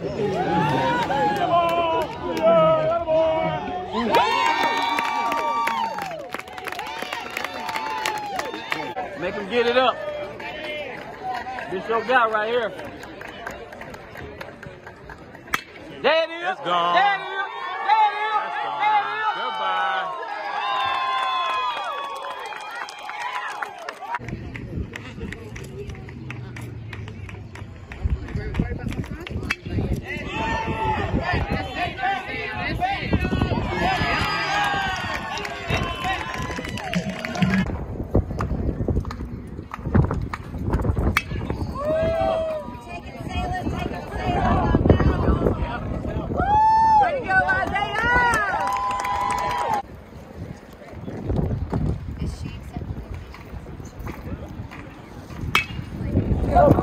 Make him get it up. This your guy right here. There it is. It's gone. There it is. There it is. That's gone. There it is. Goodbye. Go!